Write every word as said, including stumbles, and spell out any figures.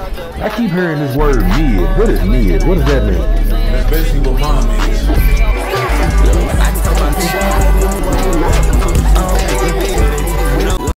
I keep hearing this word mid. What is mid? What does that mean? That's basically what mom is.